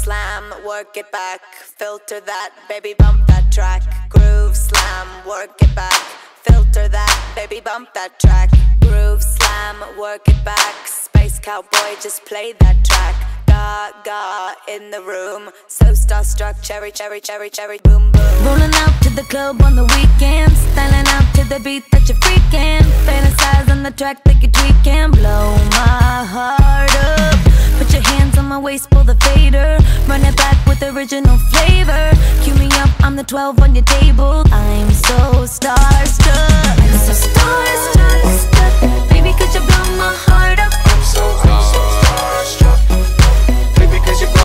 slam, work it back. Filter that, baby, bump that track. Groove slam, work it back. Filter that, baby, bump that track. Groove slam, work it back. Space cowboy, just play that track. Gaga in the room, so starstruck, cherry, cherry, cherry, cherry, boom, boom. Rolling out to the club on the weekends, styling out to the beat that you're freaking. Fantasize on the track that you're tweaking. Blow my heart up. Put your hands on my waist, pull the fader. Run it back with original flavor. Cue me up, I'm the 12 on your table. I'm so starstruck. I'm so starstruck. Baby, could you blow my heart up?